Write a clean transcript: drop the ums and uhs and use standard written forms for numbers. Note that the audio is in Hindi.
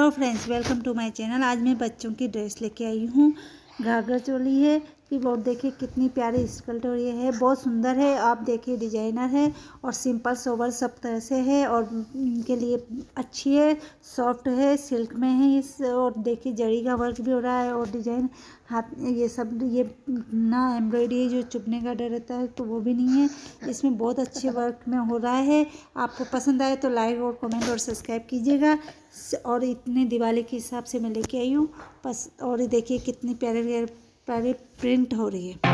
Friends, welcome to my channel. आज मैं बच्चों की ड्रेस लेके आई हूँ। घाघरा चोली है कि बहुत देखिए कितनी प्यारी स्कर्ट और ये है, बहुत सुंदर है। आप देखिए डिजाइनर है और सिंपल सोबर सब तरह से है और इनके लिए अच्छी है, सॉफ्ट है, सिल्क में है इस। और देखिए जरी का वर्क भी हो रहा है और डिजाइन हाथ ये सब ये ना एम्ब्रॉयडरी जो चुभने का डर रहता है तो वो भी नहीं है इसमें, बहुत अच्छे वर्क में हो रहा है। आपको पसंद आए तो लाइक और कमेंट और सब्सक्राइब कीजिएगा। और इतने दिवाली के हिसाब से मैं लेके आई हूँ बस। और देखिए कितनी प्यारे प्यारे प्रिंट हो रही है।